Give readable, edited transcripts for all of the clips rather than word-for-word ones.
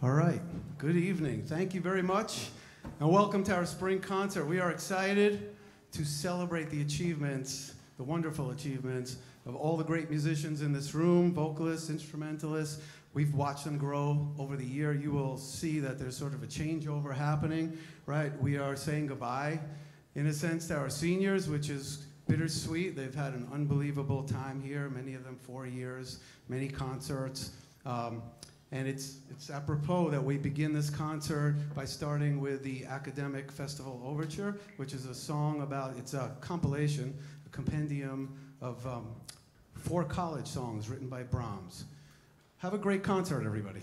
All right, good evening. Thank you very much, and welcome to our spring concert. We are excited to celebrate the achievements, the wonderful achievements of all the great musicians in this room, vocalists, instrumentalists. We've watched them grow over the year. You will see that there's sort of a changeover happening, right? We are saying goodbye, in a sense, to our seniors, which is bittersweet. They've had an unbelievable time here, many of them 4 years, many concerts. And it's apropos that we begin this concert by starting with the Academic Festival Overture, which is a song about, it's a compilation, a compendium of 4 college songs written by Brahms. Have a great concert, everybody.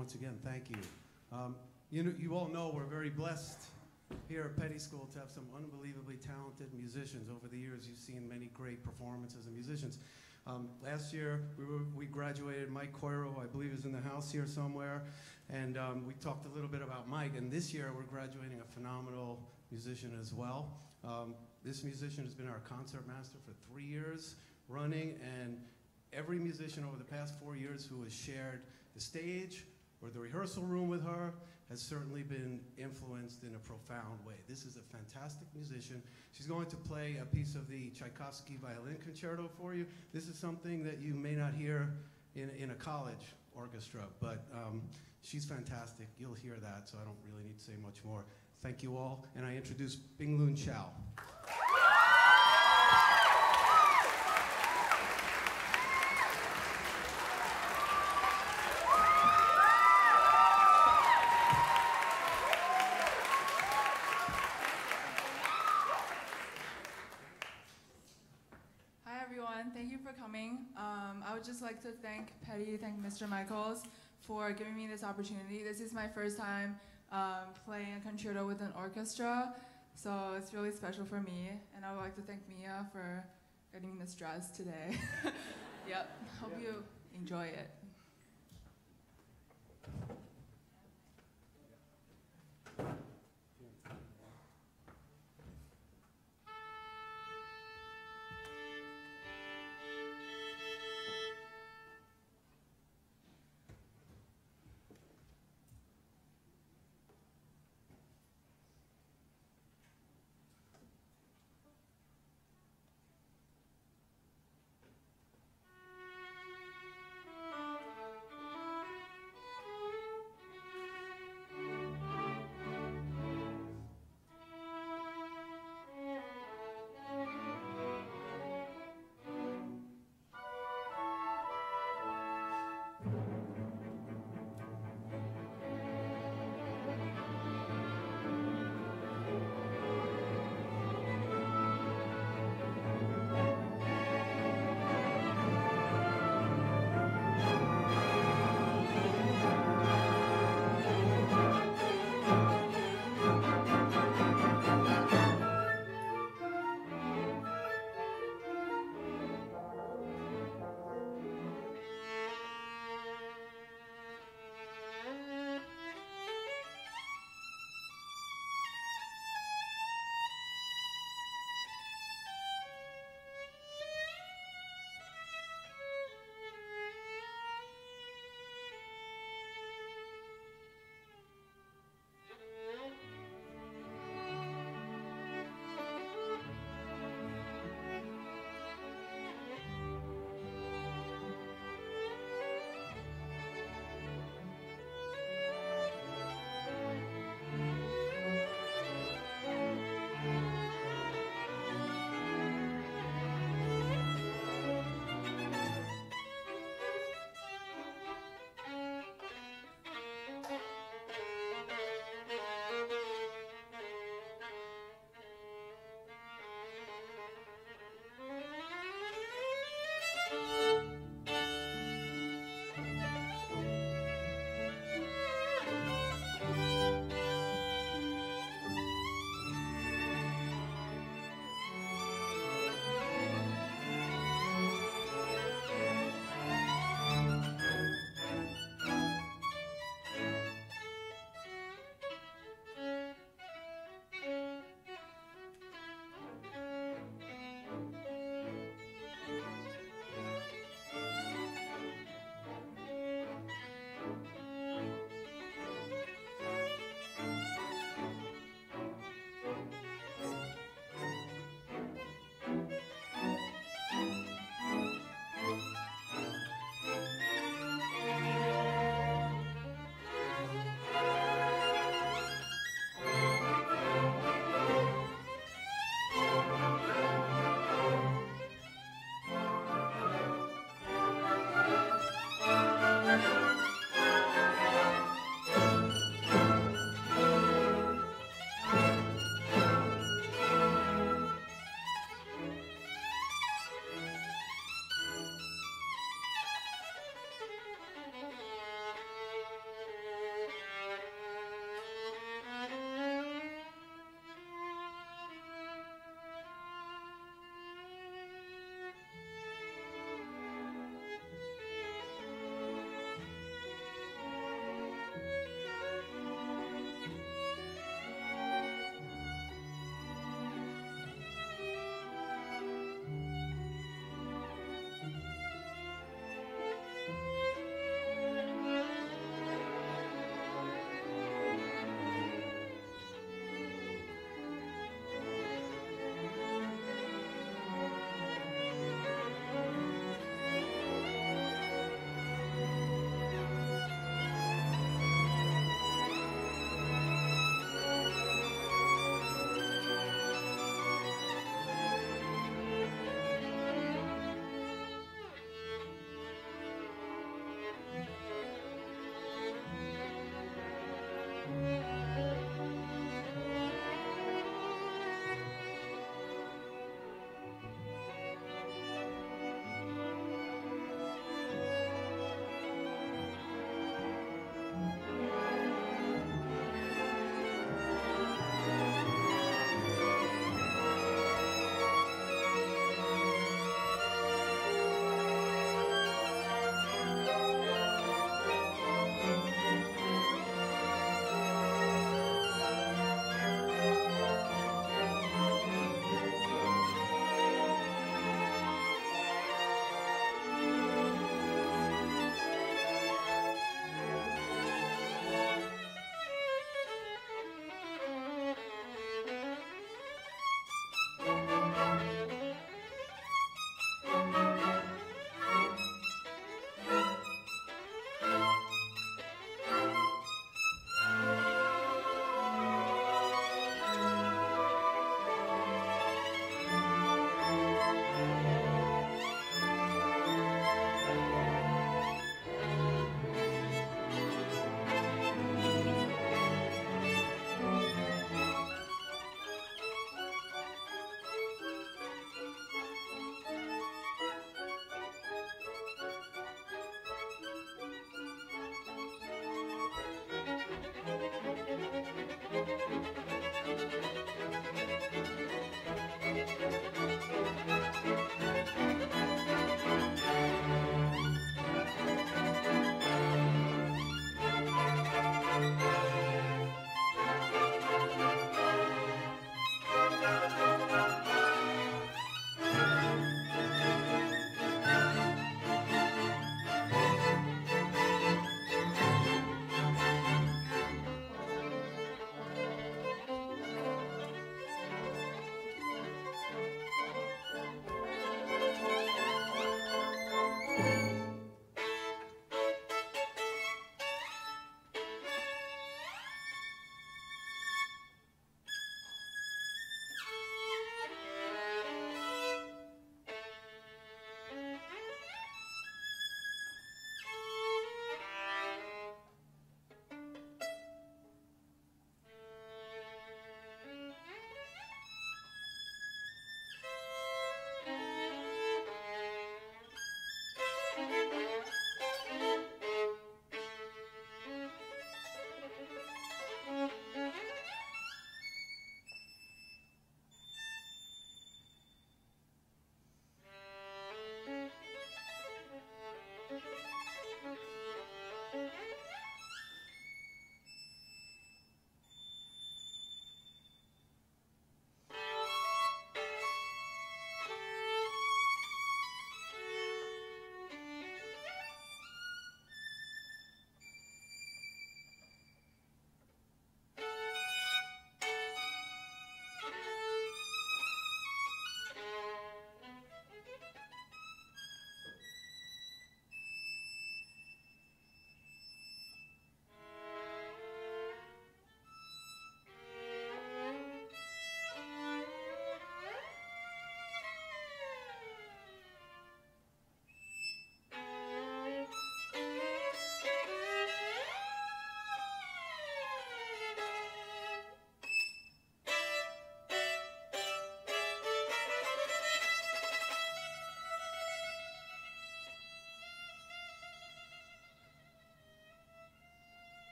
once again, thank you. You all know we're very blessed here at Petty School to have some unbelievably talented musicians. Over the years, you've seen many great performances of musicians. Last year, we graduated Mike Coiro, I believe is in the house here somewhere, and we talked a little bit about Mike, and this year we're graduating a phenomenal musician as well. This musician has been our concert master for 3 years running, and every musician over the past 4 years who has shared the stage or the rehearsal room with her has certainly been influenced in a profound way. This is a fantastic musician. She's going to play a piece of the Tchaikovsky Violin Concerto for you. This is something that you may not hear in a college orchestra, but she's fantastic. You'll hear that, so I don't really need to say much more. Thank you all, and I introduce Bing-Lun Chow. Thank you for coming. I would just like to thank Mr. Michaels for giving me this opportunity. This is my first time playing a concerto with an orchestra, so it's really special for me. And I would like to thank Mia for getting this dress today. Yep, hope you enjoy it.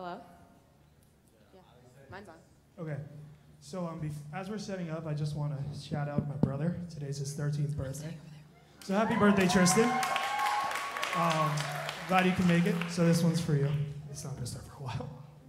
Hello? Yeah, mine's on. Okay, so as we're setting up, I just want to shout out my brother. Today's his 13th birthday. So happy birthday, Tristan. Glad you can make it. So this one's for you. It's not going to start for a while.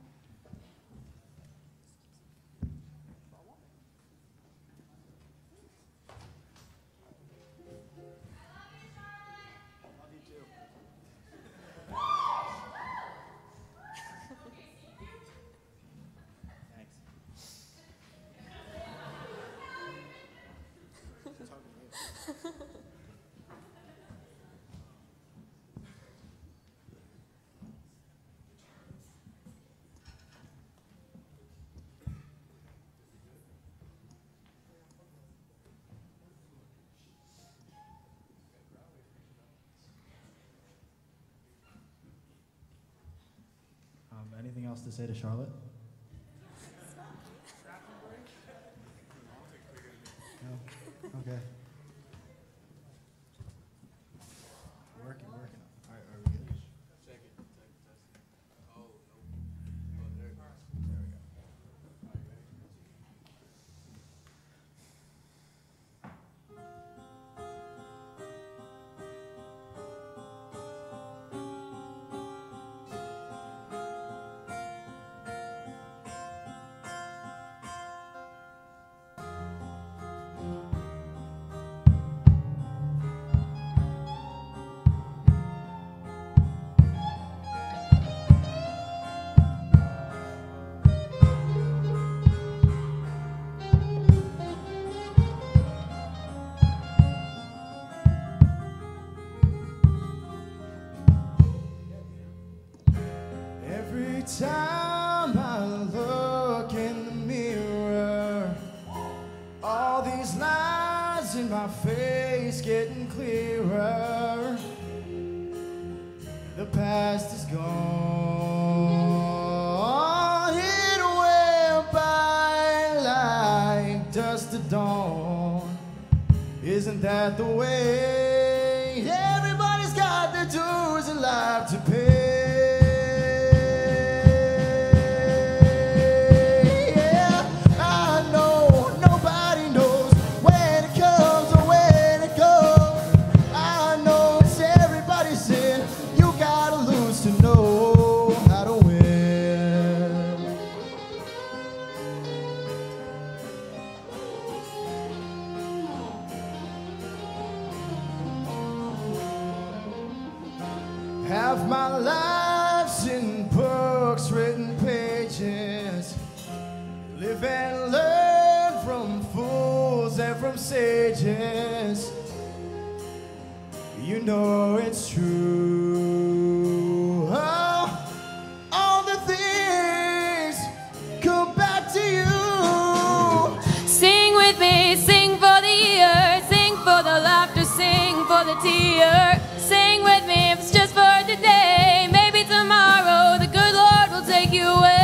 Anything else to say to Charlotte? No? Okay. Working. All right, are we good? Every time I look in the mirror, all these lines in my face getting clearer. The past is gone. It went by like dust at dawn. Isn't that the way? Everybody's got their dues in life to pay. Half my life's in books, written pages. Live and learn from fools and from sages. You know it's true. Oh, all the things come back to you. Sing with me, sing for the year, sing for the laughter, sing for the tear. Sing with me if it's just for today. Maybe tomorrow the good Lord will take you away.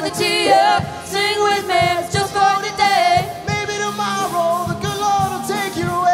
the tear. Sing with me, it's just for today. Maybe tomorrow the good Lord will take you away.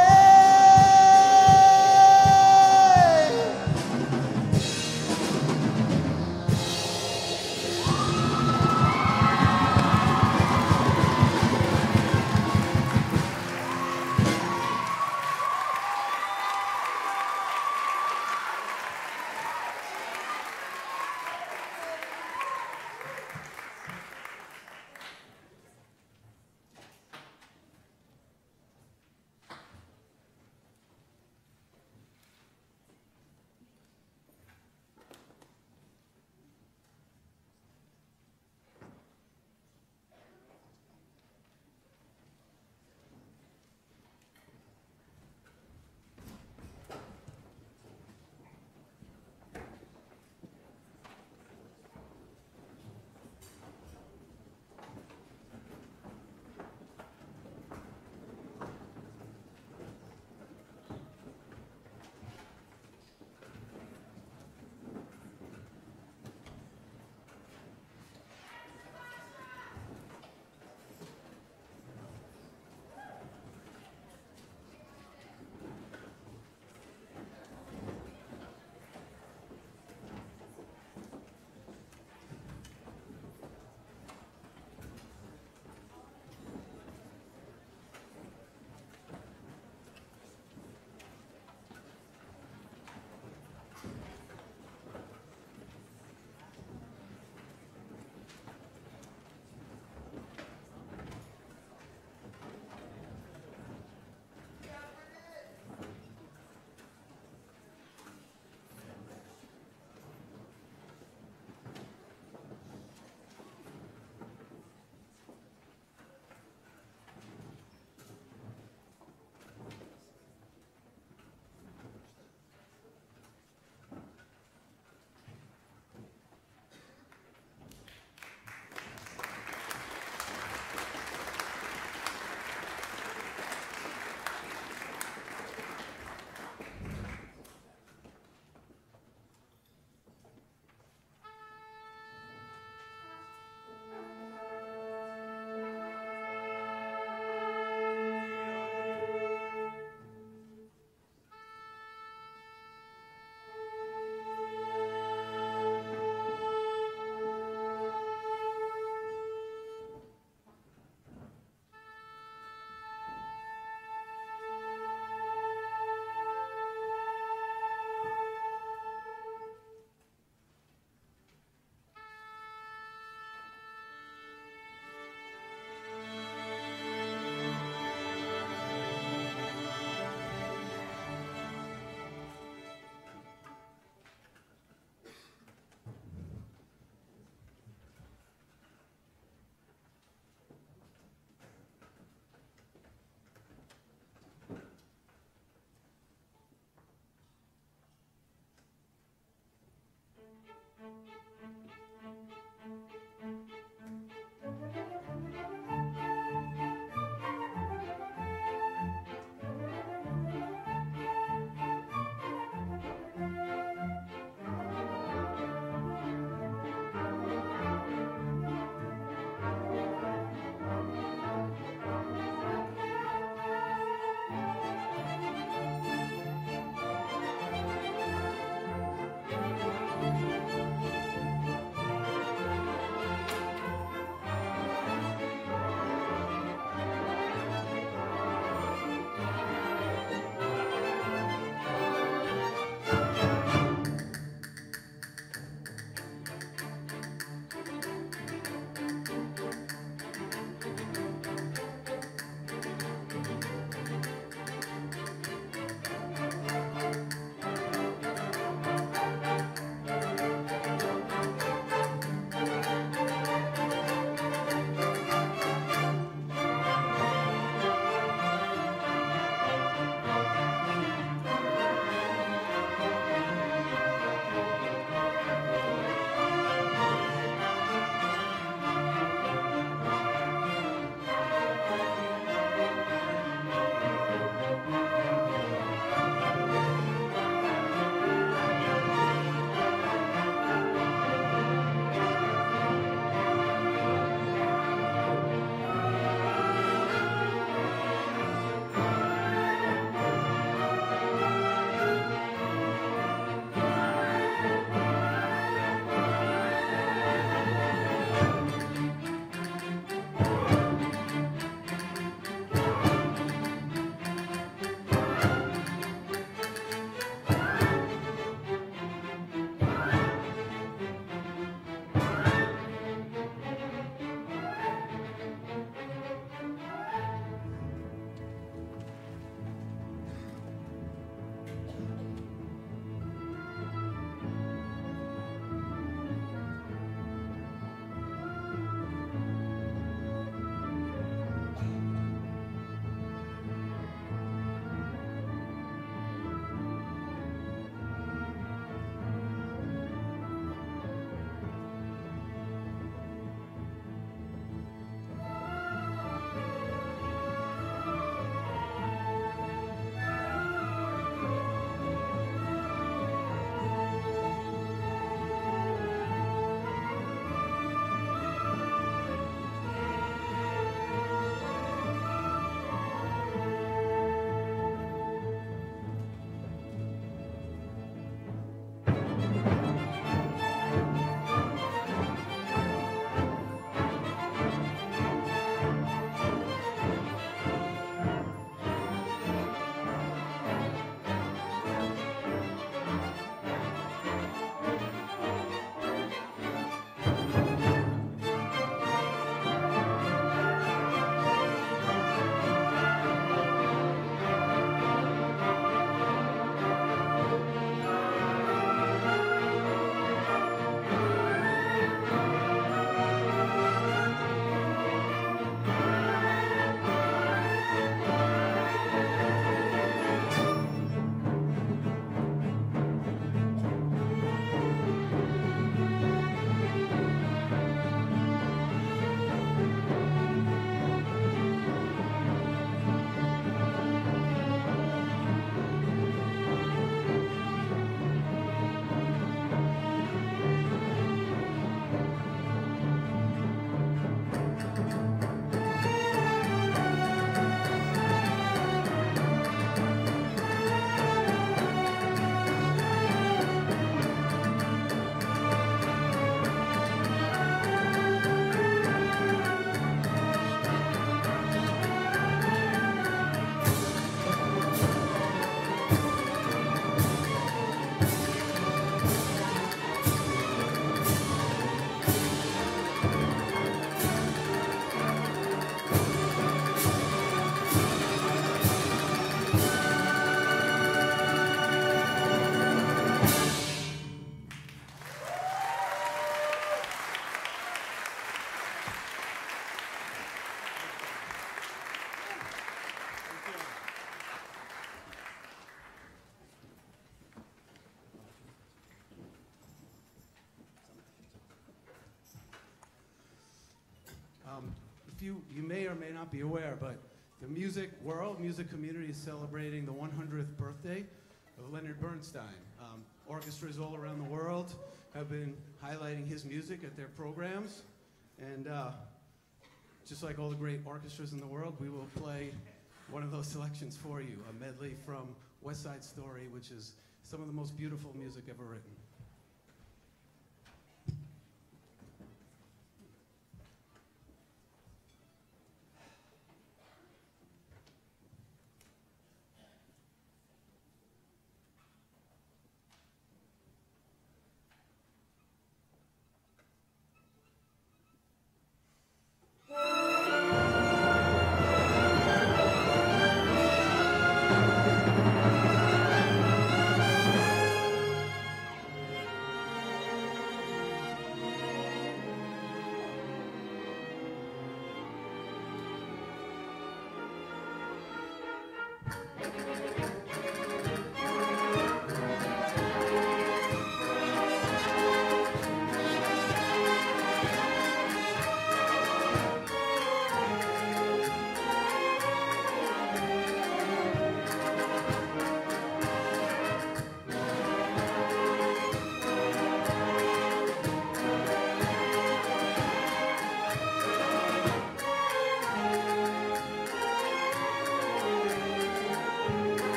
you may or may not be aware, but the music world, music community is celebrating the 100th birthday of Leonard Bernstein. Orchestras all around the world have been highlighting his music at their programs. And just like all the great orchestras in the world, we will play one of those selections for you, a medley from West Side Story, which is some of the most beautiful music ever written.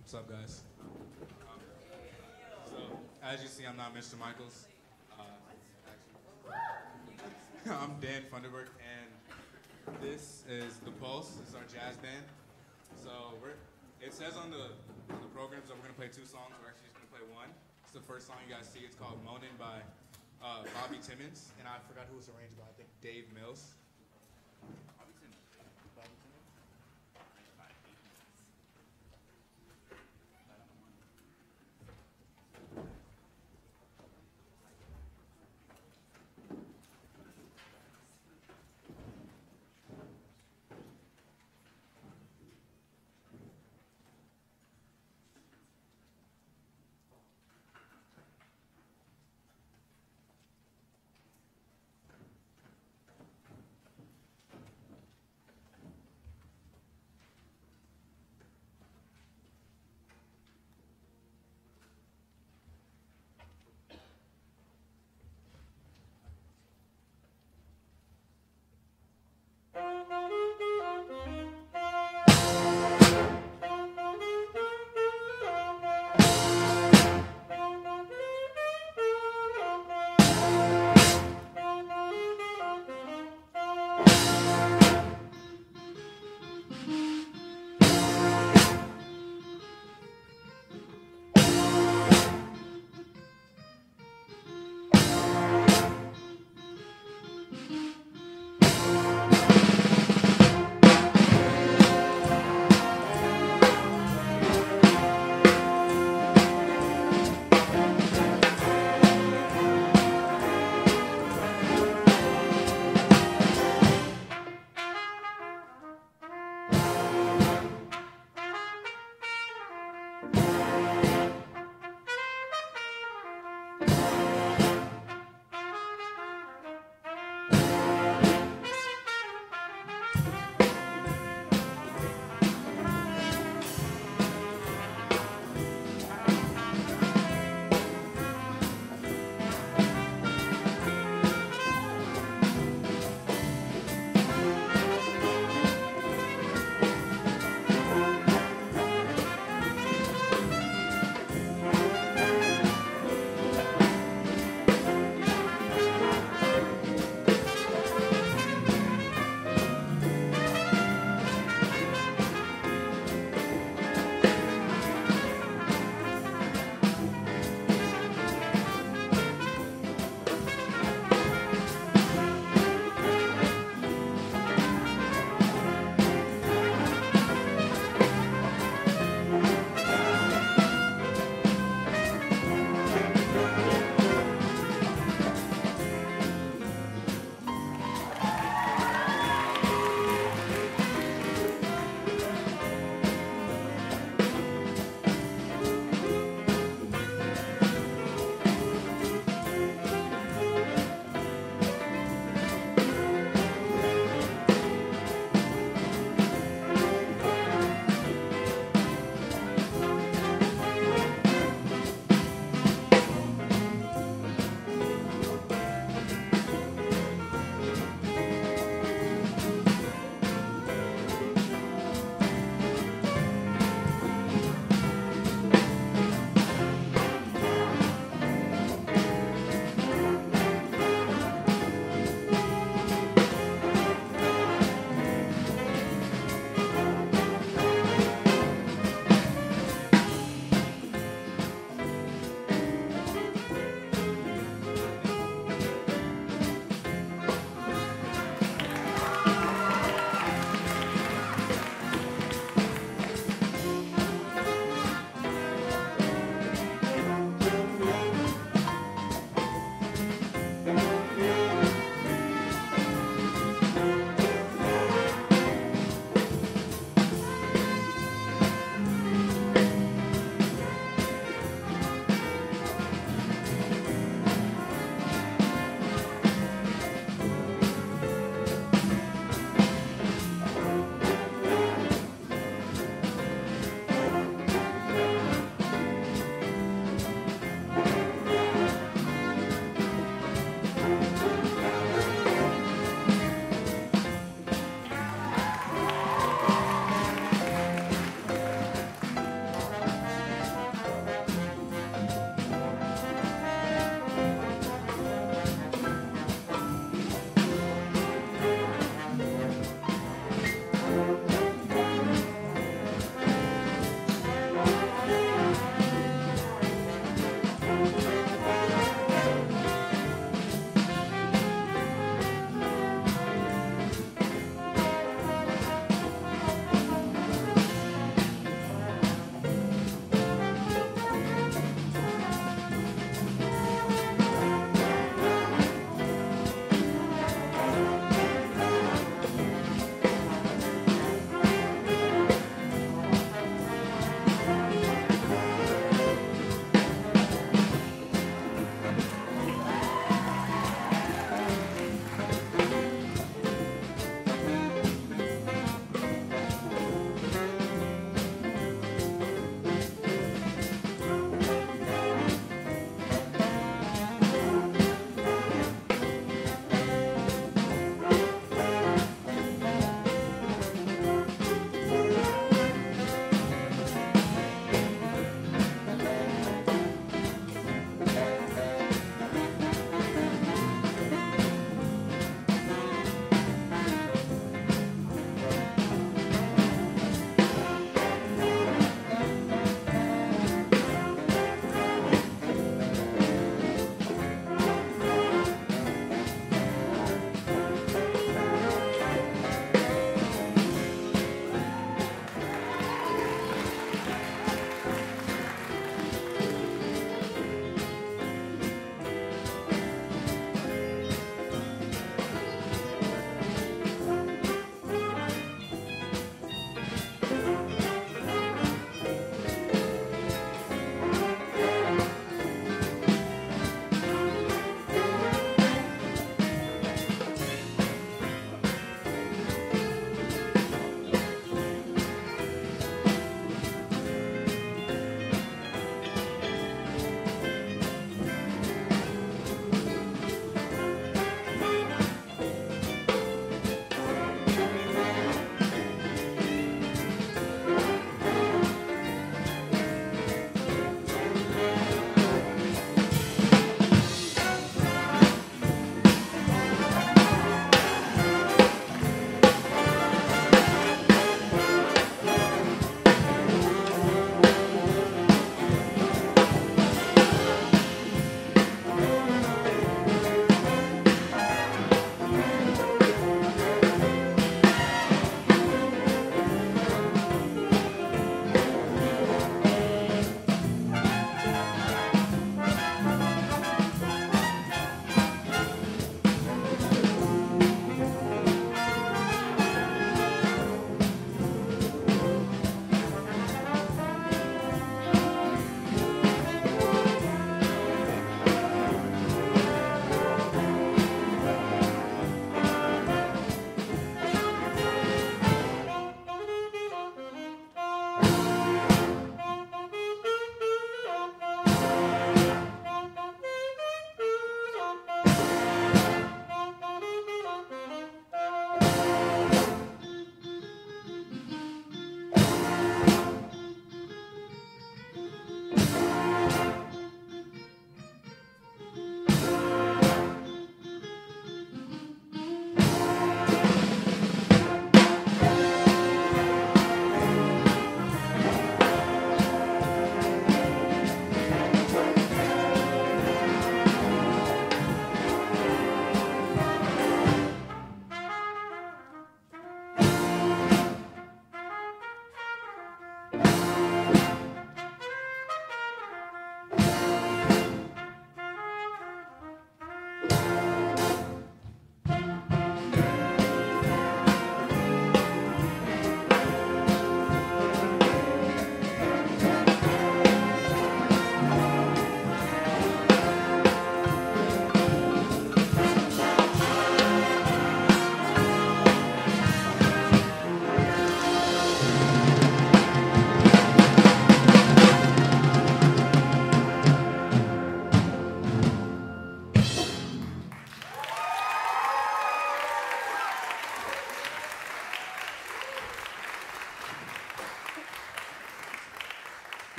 What's up, guys? So, as you see, I'm not Mr. Michaels. I'm Dan Funderburg, and this is The Pulse. This is our jazz band. So, it says on the programs that we're going to play 2 songs. We're actually just going to play 1. It's the first song you guys see. It's called Moanin' by Bobby Timmons, and I forgot who it was arranged by. I think Dave Mills. Bobby Timmons.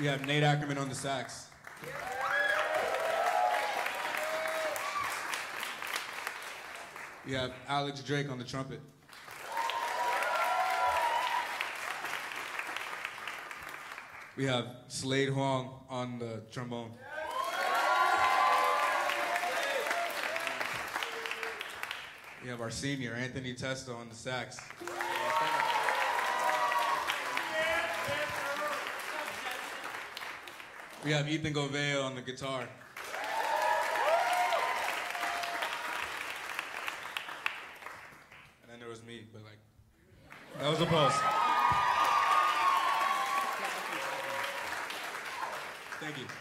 We have Nate Ackerman on the sax. We have Alex Drake on the trumpet. We have Slade Huang on the trombone. We have our senior, Anthony Testa, on the sax. We have Ethan Govea on the guitar. And then there was me, but like, that was a pulse. Thank you.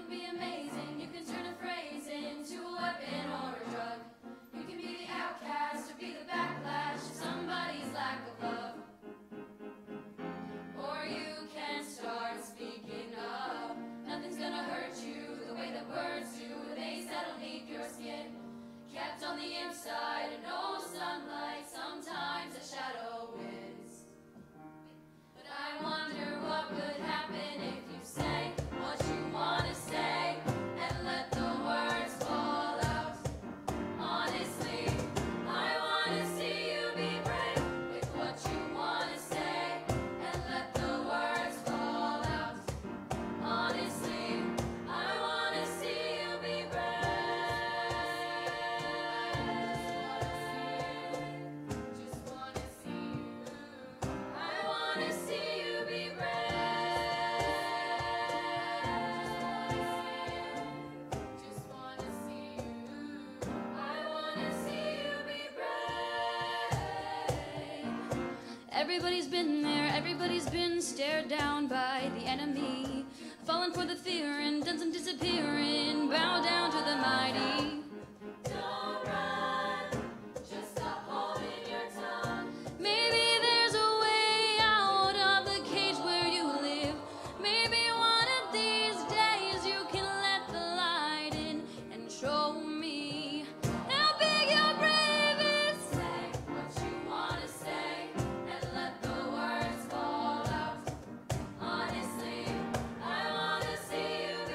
can be amazing. You can turn a phrase into a weapon or a drug. You can be the outcast or be the backlash of somebody's lack of love. Or you can start speaking up. Nothing's gonna hurt you the way that words do. They settle beneath your skin. Kept on the inside and no sunlight. Sometimes a shadow wins. But I wonder what would happen if you say what you wanna say and let the words fall out. Honestly, I wanna see you be brave with what you wanna say and let the words fall out. Honestly, I wanna see you be brave. Just wanna see you. I wanna see you be brave. Just wanna see you. I wanna see you be brave. Everybody's been there, everybody's been stared down by the enemy. Fallen for the fear and done some disappearing. Bow down to the mighty. Don't run, just stop holding your tongue. Maybe there's a way out of the cage where you live. Maybe one of these days you can let the light in and show me how big your brave is. Say what you wanna say and let the words fall out. Honestly, I wanna see you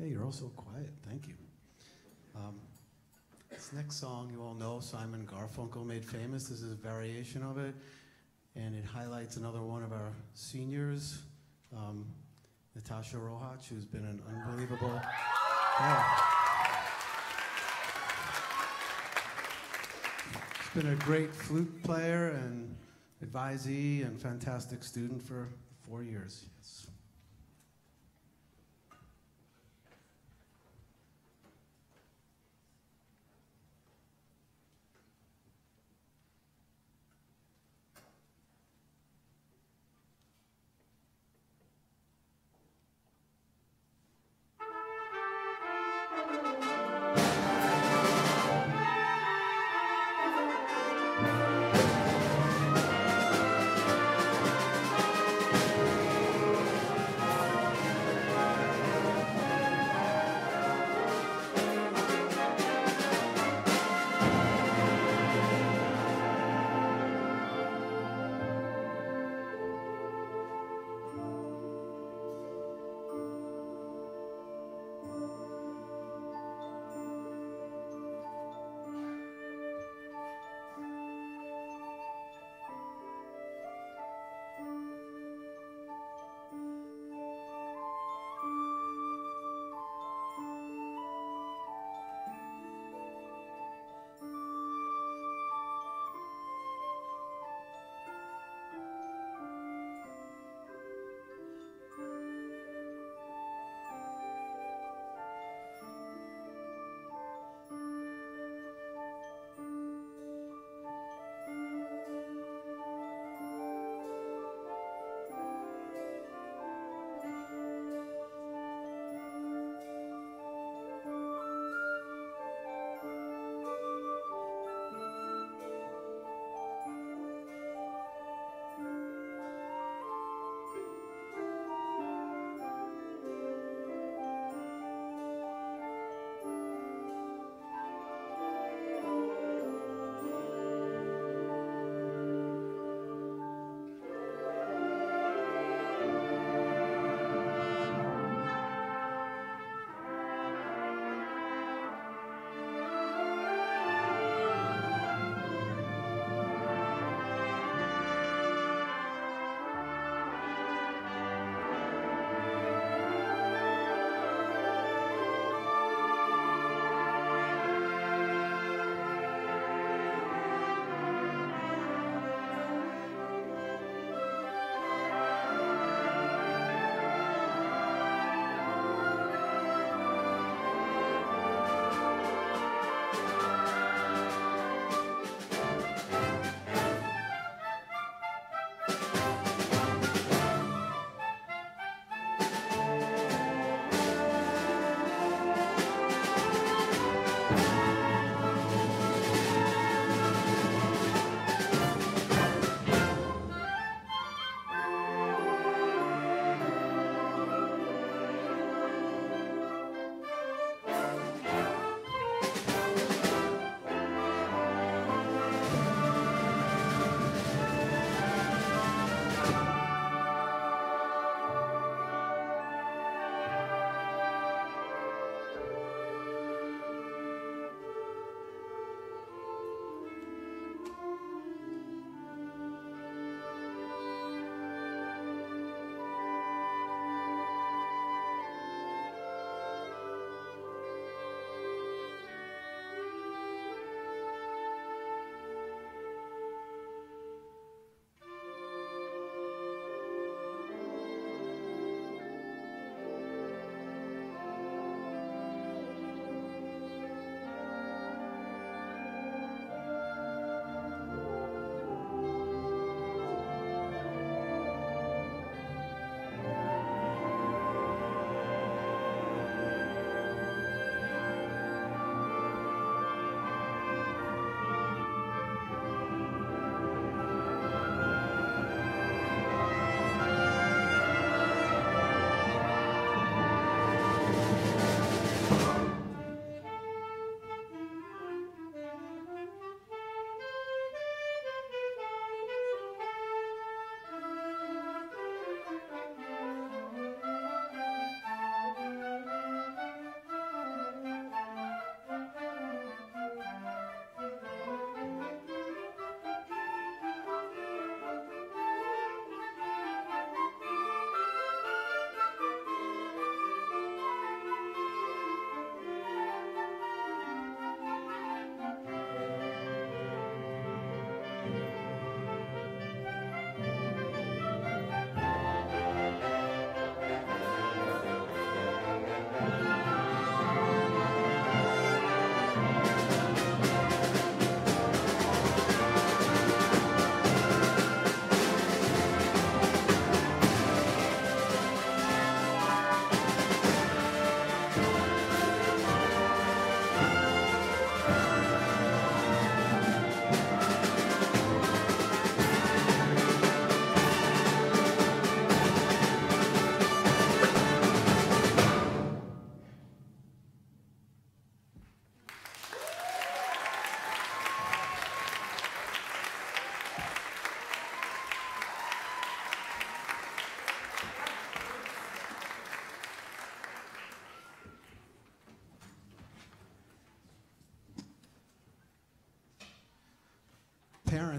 Okay, you're all so quiet. Thank you. This next song you all know, Simon Garfunkel made famous. This is a variation of it, and it highlights another one of our seniors, Natasha Rohach, who's been an unbelievable. She's been a great flute player and advisee and fantastic student for 4 years. Yes.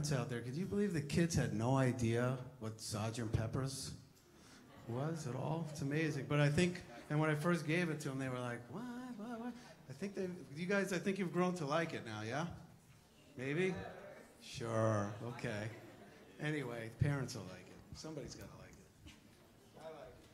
parents out there, could you believe the kids had no idea what Sgt. Pepper's was at all? It's amazing. But I think, and when I first gave it to them, they were like, what? I think you guys, I think you've grown to like it now, yeah? Maybe? Sure, okay. Anyway, parents will like it. Somebody's got to like it. I like it.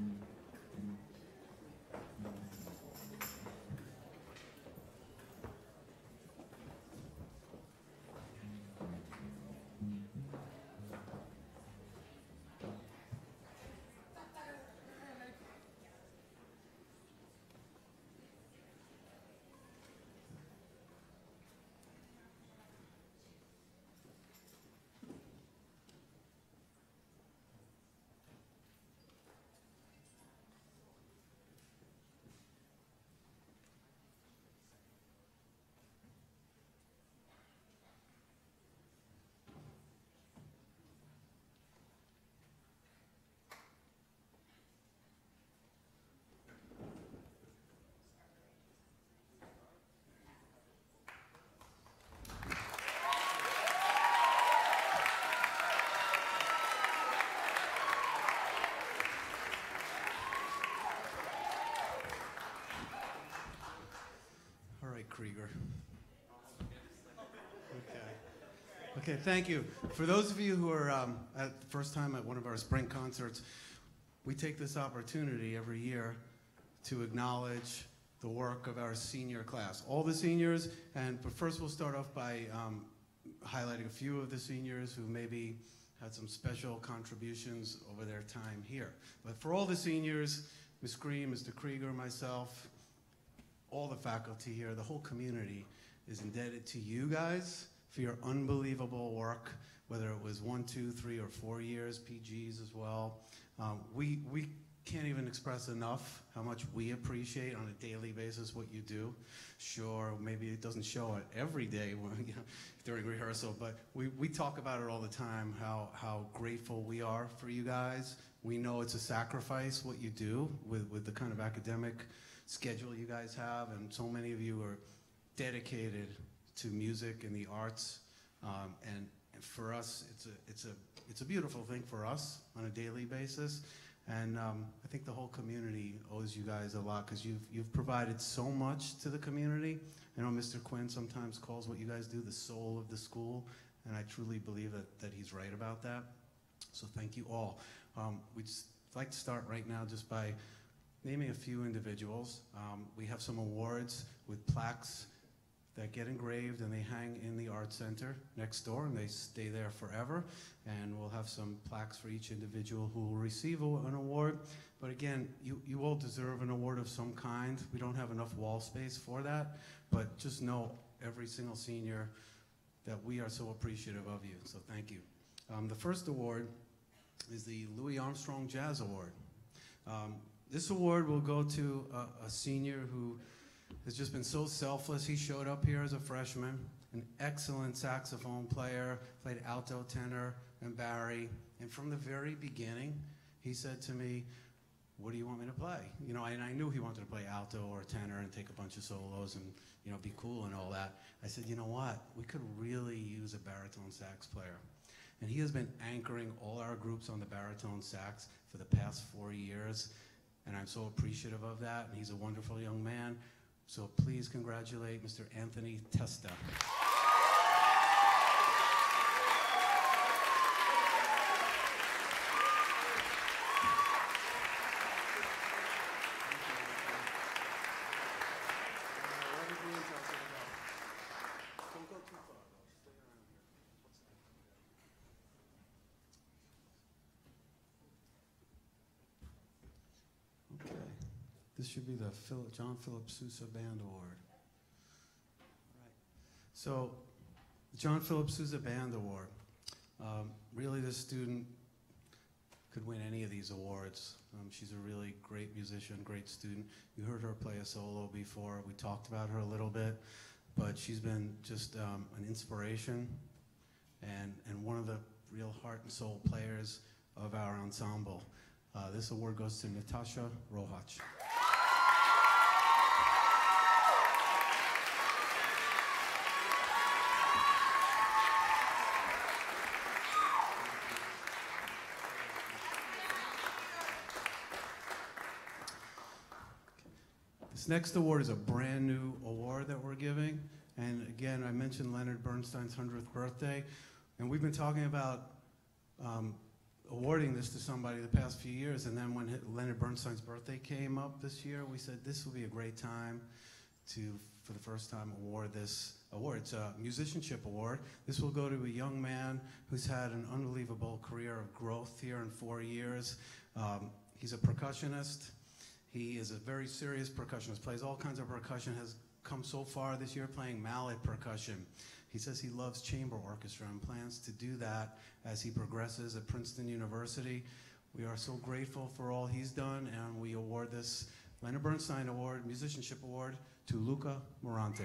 Krieger. Okay, thank you. For those of you who are at the first time at one of our spring concerts, we take this opportunity every year to acknowledge the work of our senior class, all the seniors, but first we'll start off by highlighting a few of the seniors who maybe had some special contributions over their time here. But for all the seniors, Ms. Green, Mr. Krieger, myself, all the faculty here, the whole community is indebted to you guys for your unbelievable work, whether it was 1, 2, 3, or 4 years, PGs as well. We can't even express enough how much we appreciate on a daily basis what you do. Sure, maybe it doesn't show it every day during rehearsal, but we talk about it all the time, how grateful we are for you guys. We know it's a sacrifice what you do with the kind of academic schedule you guys have, and so many of you are dedicated to music and the arts, and for us, it's a beautiful thing for us on a daily basis, and I think the whole community owes you guys a lot because you've provided so much to the community. I know Mr. Quinn sometimes calls what you guys do the soul of the school, and I truly believe that he's right about that. So thank you all. We'd just like to start right now just by naming a few individuals. We have some awards with plaques that get engraved and they hang in the Art Center next door and they stay there forever. And we'll have some plaques for each individual who will receive an award. But again, you all deserve an award of some kind. We don't have enough wall space for that, but just know every single senior that we are so appreciative of you, so thank you. The first award is the Louis Armstrong Jazz Award. This award will go to a senior who has just been so selfless. He showed up here as a freshman, an excellent saxophone player, played alto, tenor, and bari. And from the very beginning, he said to me, what do you want me to play? You know, and I knew he wanted to play alto or tenor and take a bunch of solos and, you know, be cool and all that. I said, you know what? We could really use a baritone sax player. And he has been anchoring all our groups on the baritone sax for the past 4 years. And I'm so appreciative of that. And he's a wonderful young man. So please congratulate Mr. Anthony Testa. This should be the John Philip Sousa Band Award. Right. So, the John Philip Sousa Band Award. Really, this student could win any of these awards. She's a really great musician, great student. You heard her play a solo before. We talked about her a little bit, but she's been just an inspiration and one of the real heart and soul players of our ensemble. This award goes to Natasha Rohach. This next award is a brand new award that we're giving. And again, I mentioned Leonard Bernstein's 100th birthday. And we've been talking about awarding this to somebody the past few years, and then when Leonard Bernstein's birthday came up this year, we said this will be a great time to, for the first time, award this award. It's a musicianship award. This will go to a young man who's had an unbelievable career of growth here in 4 years. He's a percussionist. He is a very serious percussionist, plays all kinds of percussion, has come so far this year playing mallet percussion. He says he loves chamber orchestra and plans to do that as he progresses at Princeton University. We are so grateful for all he's done, and we award this Leonard Bernstein Award, Musicianship Award, to Luca Morante.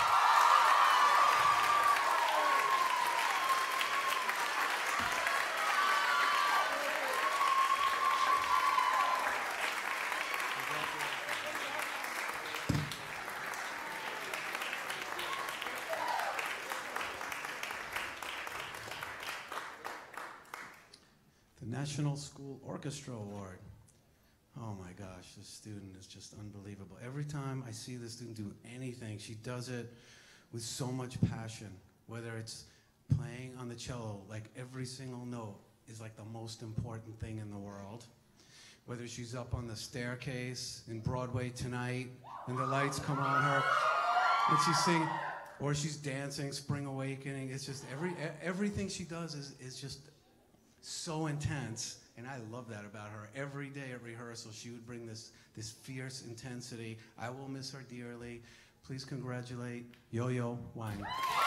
National School Orchestra Award. Oh my gosh, this student is just unbelievable. Every time I see this student do anything, she does it with so much passion. Whether it's playing on the cello, like every single note is like the most important thing in the world. Whether she's up on the staircase in Broadway tonight and the lights come on her and she's singing, or she's dancing Spring Awakening. It's just everything she does is just so intense, and I love that about her. Every day at rehearsal, she would bring this fierce intensity. I will miss her dearly. Please congratulate Yo-Yo Wang.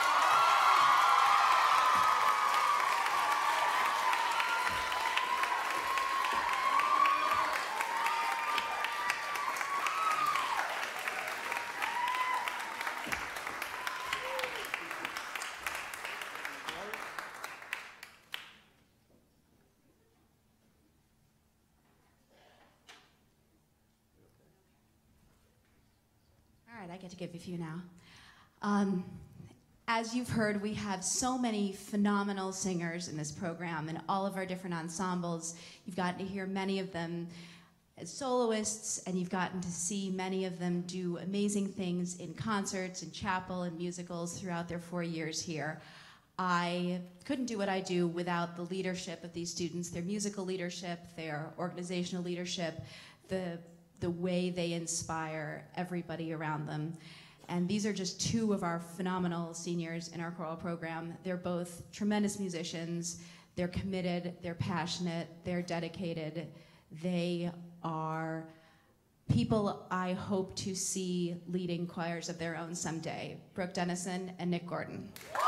I get to give a few now. As you've heard, we have so many phenomenal singers in this program and all of our different ensembles. You've gotten to hear many of them as soloists, and you've gotten to see many of them do amazing things in concerts and chapel and musicals throughout their 4 years here. I couldn't do what I do without the leadership of these students, their musical leadership, their organizational leadership, the way they inspire everybody around them. And these are just two of our phenomenal seniors in our choral program. They're both tremendous musicians. They're committed, they're passionate, they're dedicated. They are people I hope to see leading choirs of their own someday. Brooke Dennison and Nick Gordon.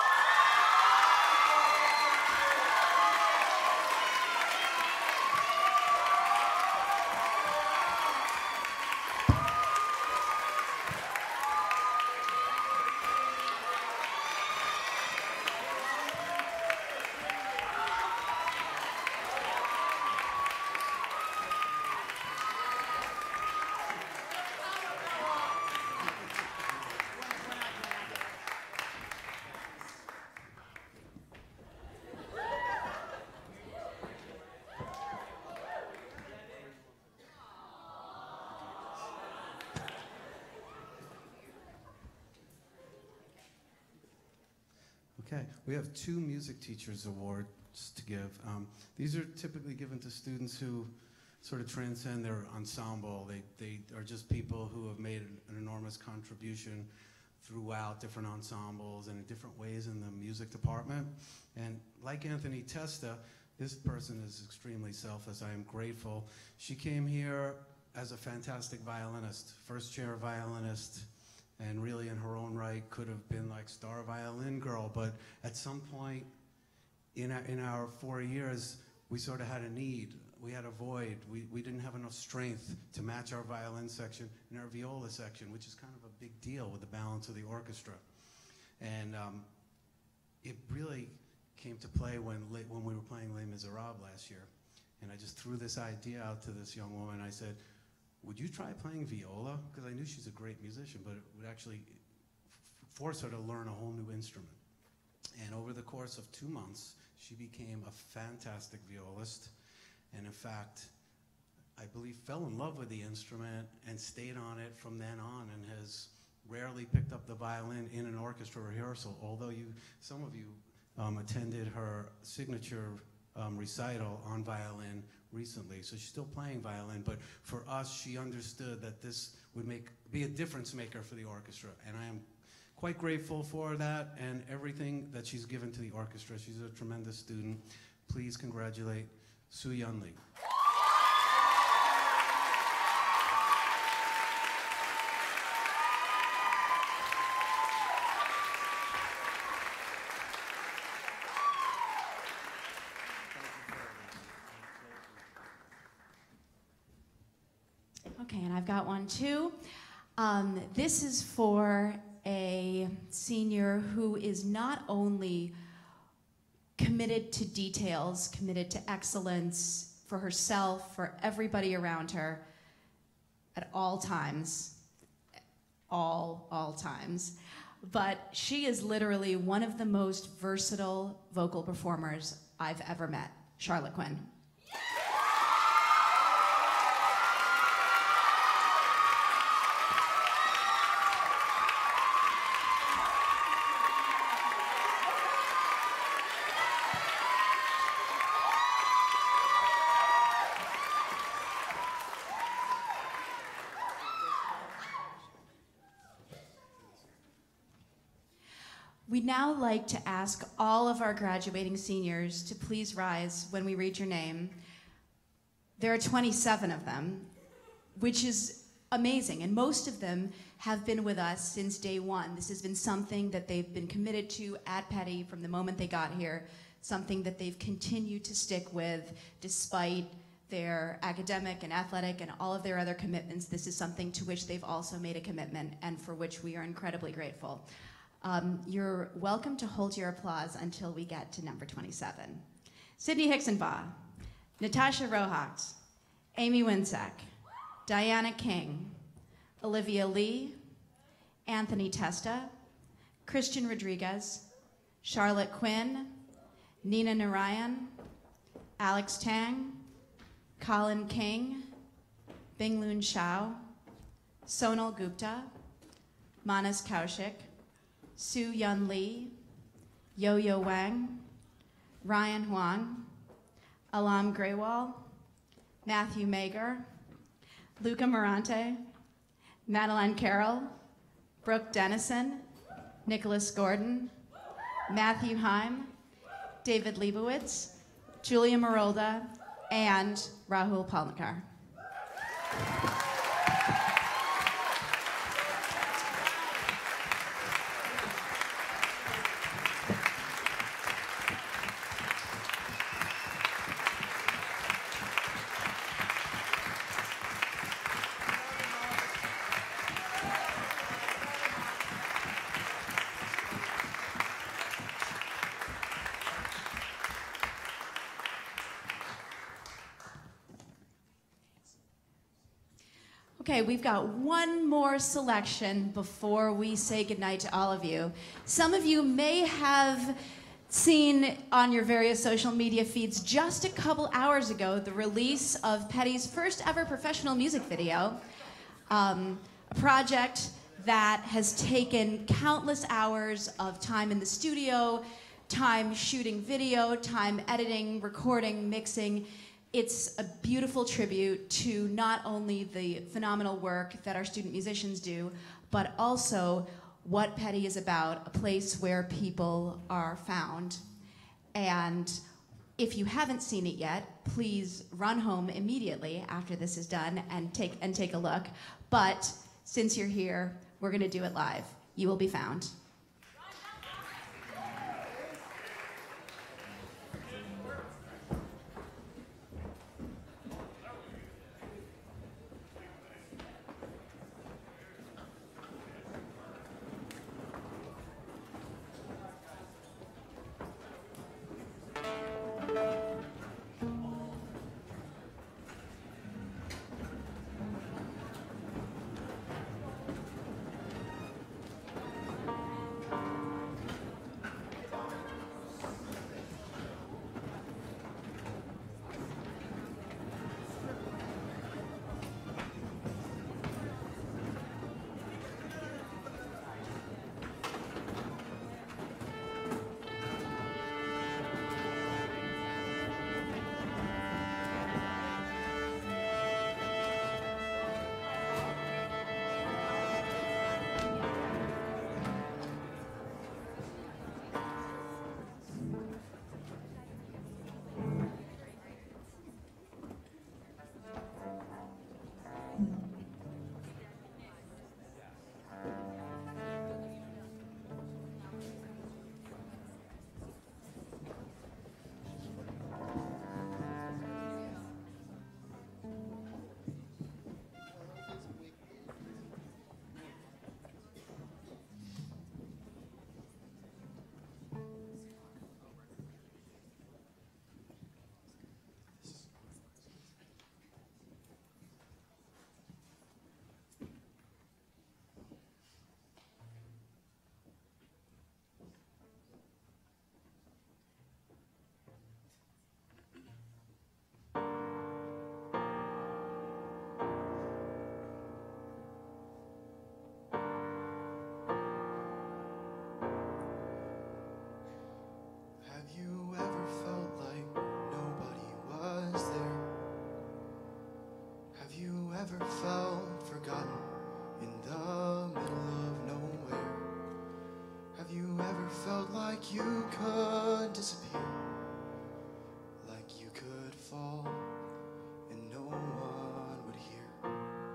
Okay, we have 2 music teachers awards to give. These are typically given to students who sort of transcend their ensemble. They are just people who have made an enormous contribution throughout different ensembles and in different ways in the music department. And like Anthony Testa, this person is extremely selfless. I am grateful. She came here as a fantastic violinist, first chair violinist, and really in her own right could have been like star violin girl, but at some point in our 4 years, we sort of had a need. We had a void. We didn't have enough strength to match our violin section and our viola section, which is kind of a big deal with the balance of the orchestra. And it really came to play when we were playing Les Miserables last year. And I just threw this idea out to this young woman. I said, would you try playing viola? Because I knew she's a great musician, but it would actually force her to learn a whole new instrument. And over the course of 2 months, she became a fantastic violist. And in fact, I believe fell in love with the instrument and stayed on it from then on, and has rarely picked up the violin in an orchestra rehearsal, although some of you attended her signature recital on violin recently, so she's still playing violin, but for us, she understood that this would be a difference maker for the orchestra, and I am quite grateful for that and everything that she's given to the orchestra. She's a tremendous student. Please congratulate Soo-Yeon Lee. Okay, and I've got one too. This is for a senior who is not only committed to details, committed to excellence for herself, for everybody around her at all times, all times, but she is literally one of the most versatile vocal performers I've ever met, Charlotte Quinn. We'd now like to ask all of our graduating seniors to please rise when we read your name. There are 27 of them, which is amazing, and most of them have been with us since day one. This has been something that they've been committed to at Petty from the moment they got here, something that they've continued to stick with despite their academic and athletic and all of their other commitments. This is something to which they've also made a commitment and for which we are incredibly grateful. You're welcome to hold your applause until we get to number 27. Sydney Hicksonbaugh, Natasha Rohax, Amy Winsack, Diana King, Olivia Lee, Anthony Testa, Christian Rodriguez, Charlotte Quinn, Nina Narayan, Alex Tang, Colin King, Bingloon Shao, Sonal Gupta, Manas Kaushik, Soo-Yeon Lee, Yo-Yo Wang, Ryan Huang, Alam Grewal, Matthew Mager, Luca Morante, Madeline Carroll, Brooke Dennison, Nicholas Gordon, Matthew Heim, David Leibowitz, Julia Marolda, and Rahul Palnikar. Okay, we've got one more selection before we say goodnight to all of you. Some of you may have seen on your various social media feeds just a couple hours ago the release of Petty's first ever professional music video, a project that has taken countless hours of time in the studio, time shooting video, time editing, recording, mixing. It's a beautiful tribute to not only the phenomenal work that our student musicians do, but also what Petty is about, a place where people are found. And if you haven't seen it yet, please run home immediately after this is done and take a look. But since you're here, we're gonna do it live. You will be found. ever felt forgotten in the middle of nowhere? Have you ever felt like you could disappear? Like you could fall and no one would hear?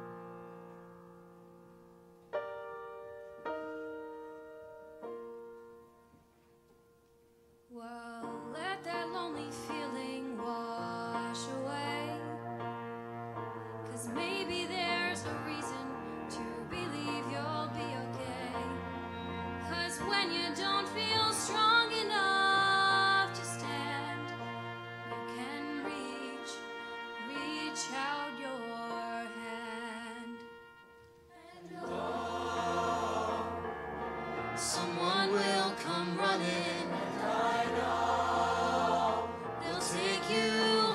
Well, let that lonely feeling wash away, 'cause maybe there's a reason to believe you'll be okay. 'Cause when you don't feel strong enough to stand, you can reach out your hand. And oh, someone will come running, and I know they'll take you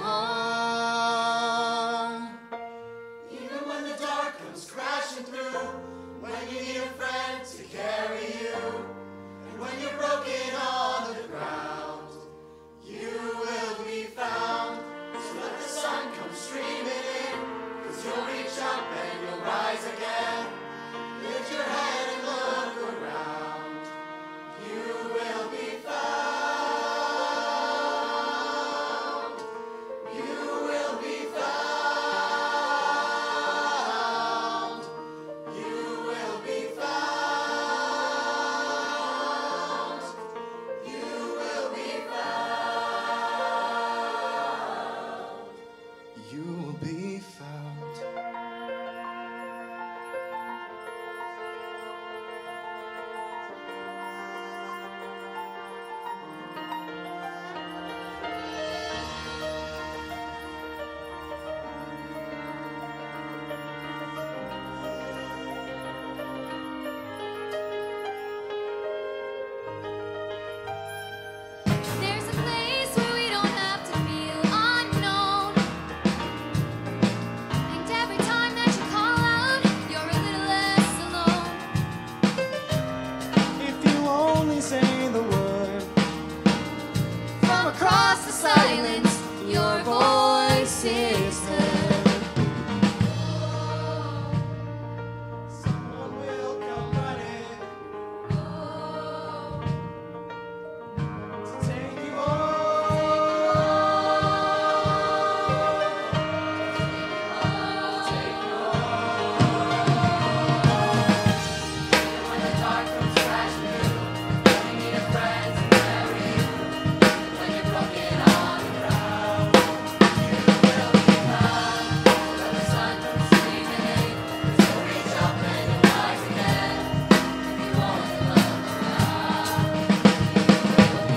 home. Even when the dark comes crashing through, when you need a friend to carry you, and when you're broken on the ground, you will be found. So let the sun come streaming in, 'cause you'll reach up and you'll rise again. Lift your head and look around, you will be found. You will be found. You will be found. You will be found. You will be found. There's a place where we don't have to feel unknown, and every time that you call out, you're a little less alone. If you only say the word, From across the silence, your voice is heard. someone will come running to take you When the dark comes crashing through, when you need a friend to carry you, when you're broken on the ground, you will be found. Let the sun come streaming in, 'cause you'll reach up and you'll rise again. If you want to look around, you will be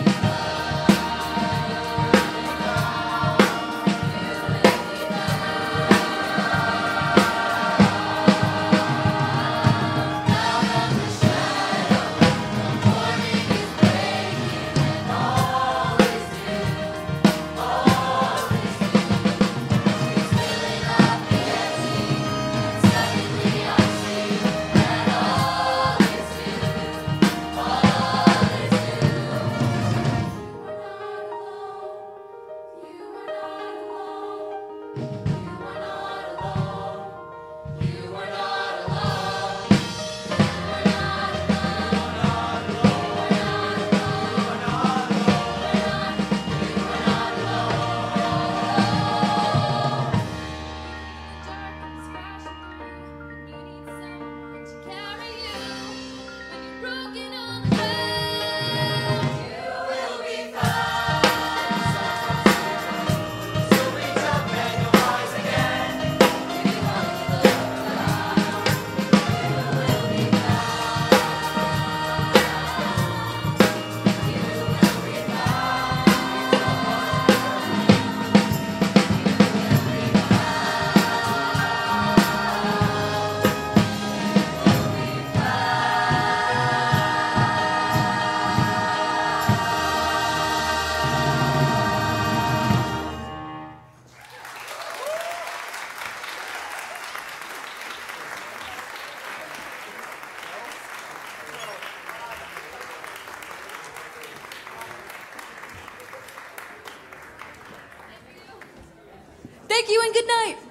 Thank you and good night.